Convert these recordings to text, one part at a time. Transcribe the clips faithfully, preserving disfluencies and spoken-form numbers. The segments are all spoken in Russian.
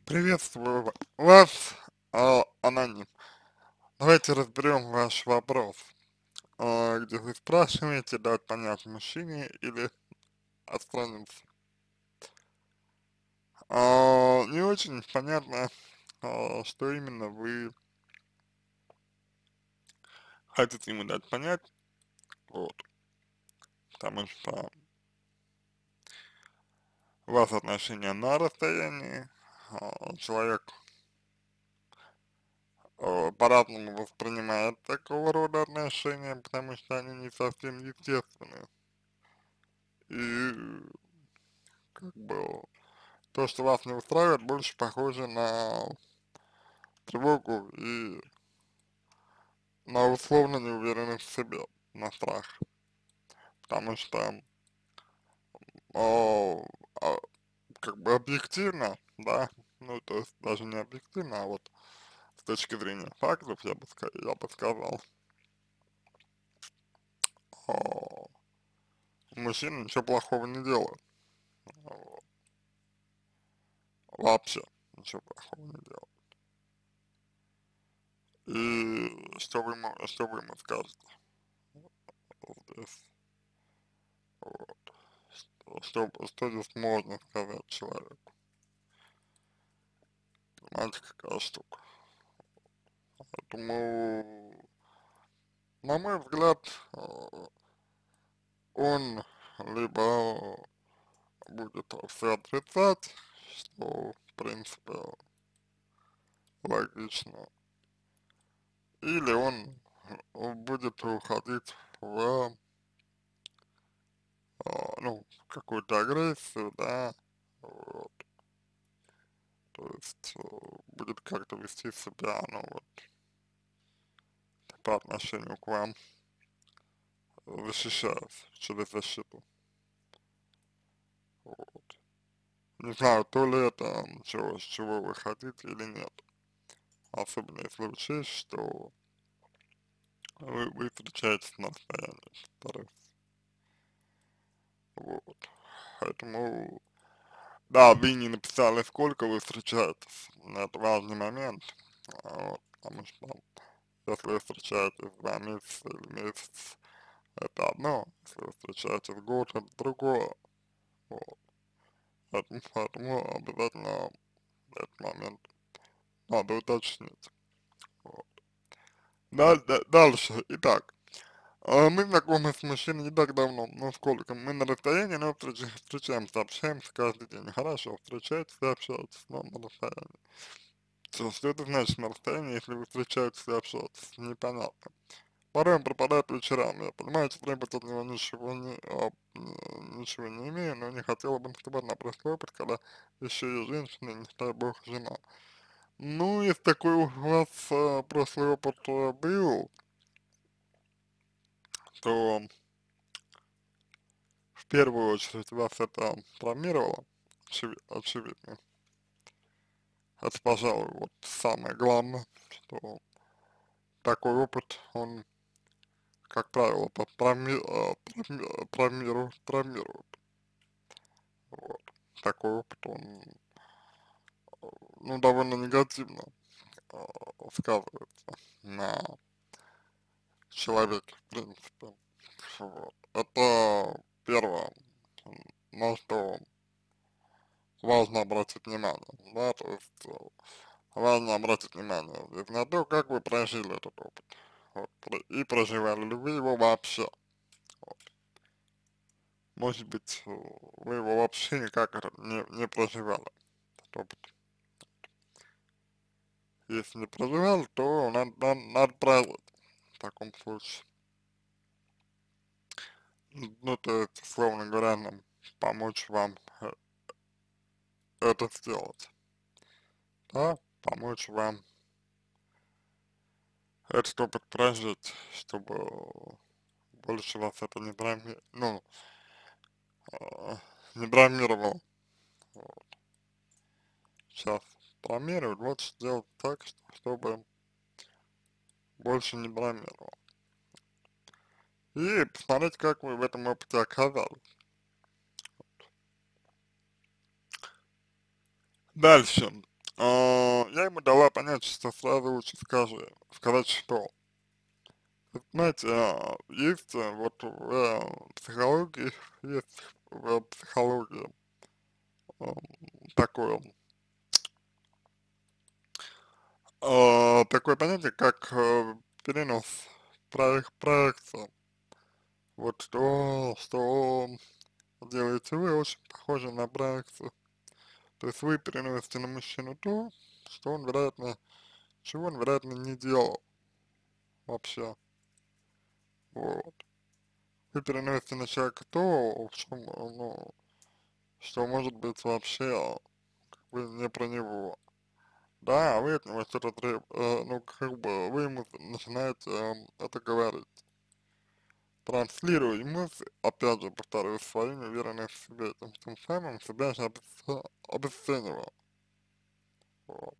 Приветствую вас, а, аноним. Давайте разберем ваш вопрос, а, где вы спрашиваете, дать понять мужчине или отстраниться. А, не очень понятно, а, что именно вы хотите ему дать понять, вот, потому что у вас отношения на расстоянии, а, человек а, по-разному воспринимает такого рода отношения, потому что они не совсем естественные. И как бы то, что вас не устраивает, больше похоже на тревогу и на условно неуверенность в себе, на страх. Потому что, о, а, как бы объективно, да, ну, то есть даже не объективно, а вот с точки зрения фактов, я бы, ска- я бы сказал, о, мужчина ничего плохого не делает. Вот. Вообще ничего плохого не делает. И что вы ему, что вы ему скажете здесь? Вот. Что, что здесь можно сказать человеку? Понимаете, какая штука. Поэтому, на мой взгляд, э, он либо будет все отрицать, что, в принципе, логично, или он э, будет уходить в, э, ну, какую-то агрессию, да, вот, то есть э, будет как-то вести себя, ну, вот, по отношению к вам, защищаясь через защиту. Вот. Не знаю, то ли это чего, чего вы хотите или нет. Особенно если учесть, что вы, вы встречаетесь на расстоянии, во-вторых. Вот. Поэтому, да, вы не написали, сколько вы встречаетесь. Это важный момент. А, вот, потому что если вы встречаетесь два месяца или месяц, это одно. Если вы встречаетесь год, это другое. Вот. Поэтому, поэтому обязательно этот момент надо уточнить. Вот. Да, да, дальше. Итак, а, мы знакомы с мужчиной не так давно, ну сколько, мы на расстоянии, но встреч- встречаемся, общаемся каждый день. Хорошо, встречаетесь и общаетесь, но на расстоянии. Что, что это значит на расстоянии, если вы встречаетесь и общаетесь? Непонятно. Порой он пропадает вечерами, я понимаю, что требует от него ничего не, а, м, ничего не имею, но не хотела бы, чтобы на простой опыт, когда еще и женщина, и не дай бог, жена. Ну, если такой у вас а, прошлый опыт а, был, то в первую очередь вас это травмировало, очевид- очевидно. Это, пожалуй, вот самое главное, что такой опыт, он, как правило, по- травми, а, травми- а, травмирует, травмирует. Вот. Такой опыт, он, ну, довольно негативно а, сказывается на человеке, в принципе. Вот. Это первое, на что важно обратить внимание, да, то есть э, важно обратить внимание здесь на то, как вы прожили этот опыт, вот, про- и проживали ли вы его вообще, вот. Может быть, э, вы его вообще никак это не, не проживали, этот опыт. Если не проживали, то надо, надо, надо прожить в таком случае. Ну, то есть, словно говоря, нам помочь вам э, это сделать, да, помочь вам этот опыт прожить, чтобы больше вас это не травми... ну, а, не травмировало. Вот. Сейчас травмирует, вот сделать так, что, чтобы больше не травмировало. И посмотреть, как вы в этом опыте оказались. Дальше. А, я ему дала понять, что сразу лучше скажи, сказать, что. Вот знаете, а, есть а, вот в э, психологии, есть в психологии а, такое, а, такое понятие, как э, перенос, проек, проекция. Вот что, что делаете вы, очень похоже на проекцию. То есть вы переносите на мужчину то, что он, вероятно, чего он, вероятно, не делал вообще. Вот. Вы переносите на человека то, в чем, ну, что может быть вообще вы не про него. Да, вы от него что-то треб... э, ну, как бы, вы ему начинаете эм, это говорить. Транслируя ему, с- опять же, повторюсь, свою неуверенность в себе, тем, тем самым себя же обесце- обесценивал. Вот.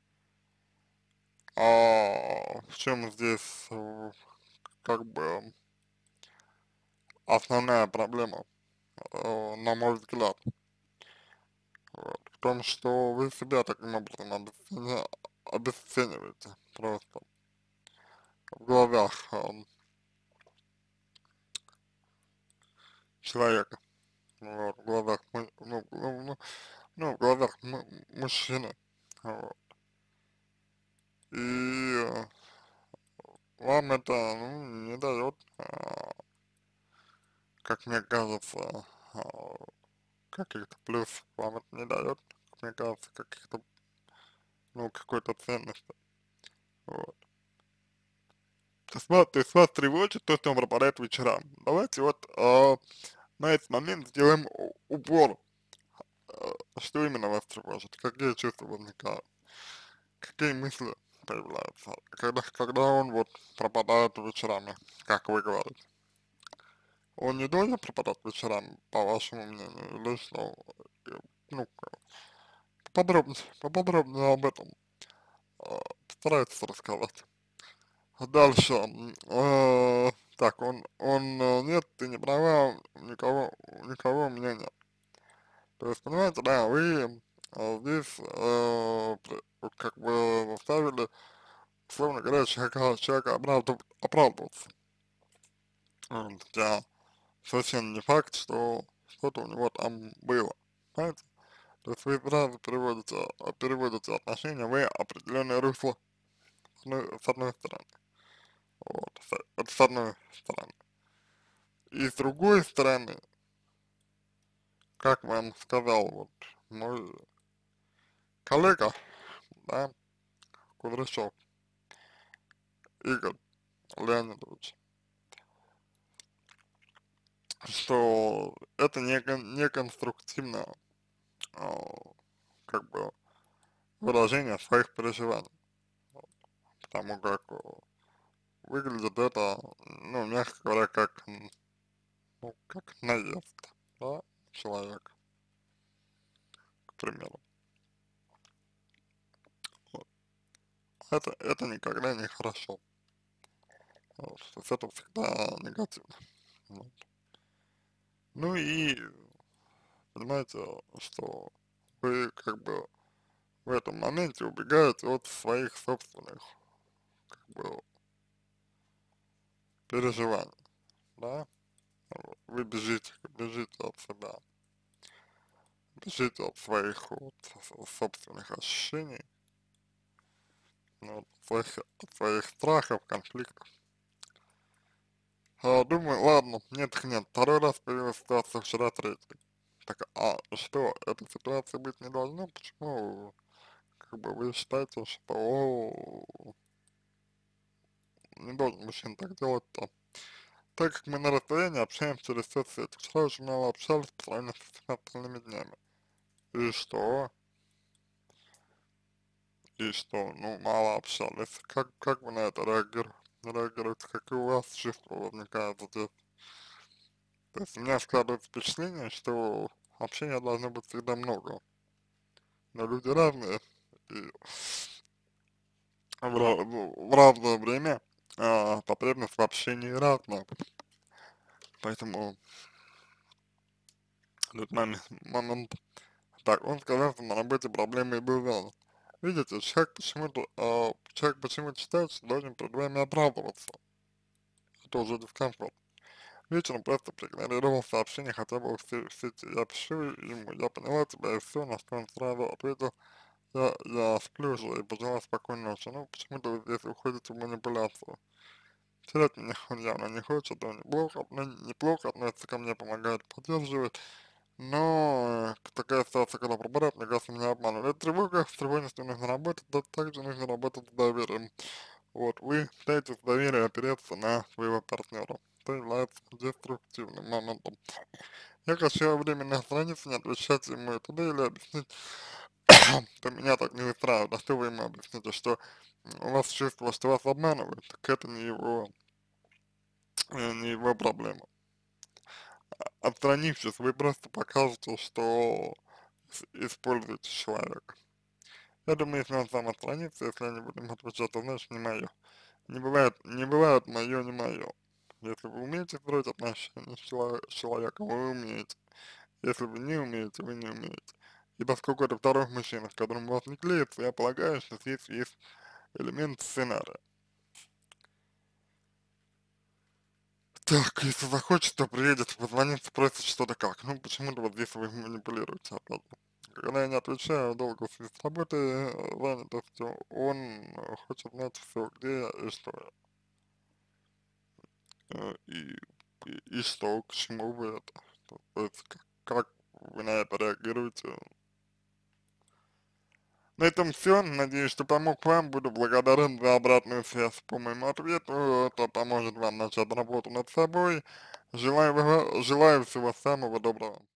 А в чем здесь, э, как бы, основная проблема, э, на мой взгляд, вот, в том, что вы себя таким образом обесценя- обесцениваете просто в глазах эм, человека, вот, в глазах, му- ну, ну, ну, ну, в глазах му- мужчины, вот. И э, вам это, ну, не дает, а, как мне кажется, а, каких-то плюсов, вам это не дает, как мне кажется, каких-то, ну, какой-то ценности, вот. То есть, вас, то есть вас тревожит то, что он пропадает вечерам. Давайте вот а, на этот момент сделаем у- упор, а, что именно вас тревожит, какие чувства возникают, какие мысли появляются, когда, когда он вот пропадает вечерами, как вы говорите. Он не должен пропадать вечерами, по вашему мнению, или что? Э, Ну, поподробнее, поподробнее об этом э, постарайтесь рассказать. А дальше, м, э, так, он, он, э, нет, ты не права, никого, никого у меня нет. То есть, понимаете, да, вы э, здесь, э, при- вот как бы заставили, условно говоря, человека, человека оправдыв- оправдываться. Вот, хотя совсем не факт, что что-то у него там было, понимаете? То есть вы сразу переводите, а, переводите отношения в определенное русло, ну, с одной стороны, вот, с, это с одной стороны. И с другой стороны, как вам сказал вот мой коллега, да, Кудряшов Игорь Леонидович, что это не, кон- не конструктивное, а, как бы, выражение своих переживаний, потому как э, выглядит это, ну, мягко говоря, как, м, ну, как наезд, да, человека, к примеру. Вот. Это, это никогда не хорошо. Вот. То есть это всегда негативно. Вот. Ну и понимаете, что вы как бы в этом моменте убегаете от своих собственных как бы переживаний, да? Вот. Вы бежите, бежите от себя, бежите от своих вот собственных ощущений, ну, от своих, от своих страхов, конфликтов. А, думаю, ладно, нет, их нет. Второй раз появилась ситуация, вчера третий. Так, а что, этой ситуации быть не должно? Почему, как бы, вы считаете, что о, не должен мужчина так делать-то? Так как мы на расстоянии общаемся через соцсети. Вчера очень мало общались по сравнению с всеми остальными днями. И что? И что? Ну, мало общались. Как, как вы на это реагируете? Реагируете? Какие у вас чувства возникают здесь? То есть у меня складывается впечатление, что общения должно быть всегда много. Но люди разные, и в, ра- в разное время а, потребность в общении разная. Поэтому в этот момент, момент, так, он сказал, что на работе проблемы и бывало. Видите, человек почему-то, а, человек почему-то считает, что должен перед вами оправдываться. Это уже дискомфорт. Вечером просто проигнорировал сообщение хотя бы в, се- в сети. Я пишу ему, я поняла тебя и все, на что он сразу ответил, я, я сплю уже и пожелал спокойной ночи. Ну, почему-то вы здесь уходите в манипуляцию. Терять меня он явно не хочет, он неплохо, отно- неплохо относится ко мне, помогает, поддерживает. Но э, такая ситуация, когда пропадает, мне кажется, меня обманывают. Это тревога, с тревожностью нужно работать, да также нужно работать с доверием. Вот, вы пытаетесь доверие опереться на своего партнера. Это является деструктивным моментом. Я хочу временно отстраниться, не отвечать ему и т.д. или объяснить, что меня так не устраивает. А что вы ему объясните, что м, у вас чувство, что вас обманывают, так это не его, э, не его проблема. Отстранившись, вы просто покажете, что с- используете человека. Я думаю, если он сам отстранится, если я не буду ему отвечать, то значит не мое. Не бывает, не бывает мое, не мое. Если вы умеете строить отношения с, чело- с человеком, вы умеете. Если вы не умеете, вы не умеете. И поскольку это второй мужчина, с которым у вас не клеится, я полагаю, что здесь есть элемент сценария. Так, если захочет, то приедет, позвонит, спросит что-то как. Ну, почему-то вот здесь вы манипулируете опять. Когда я не отвечаю долго в связи с работой, э, занятостью, он э, хочет знать все, где я и что я. Э, И, и, и что, к чему вы это. То то есть, как, как вы на это реагируете. На этом все. Надеюсь, что помог вам. Буду благодарен за обратную связь по моему ответу. Это поможет вам начать работу над собой. Желаю, желаю всего самого доброго.